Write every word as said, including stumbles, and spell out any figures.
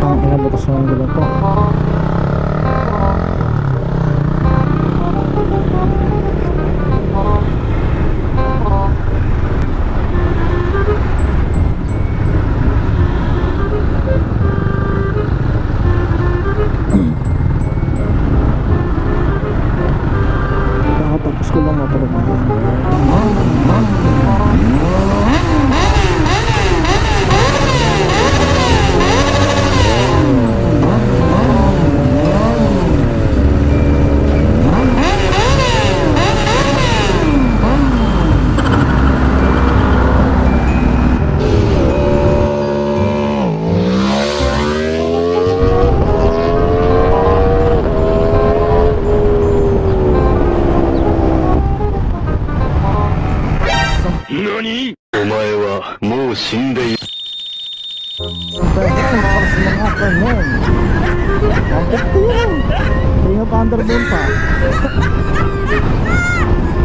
Ang inabutas ng gulo ko. Nakatapos ko lang mapalamahan. Nani? お前はもう死んでいる。 Perfect para sa mga kanon. Bakit ko yun? Hindi nga pa underbone pa.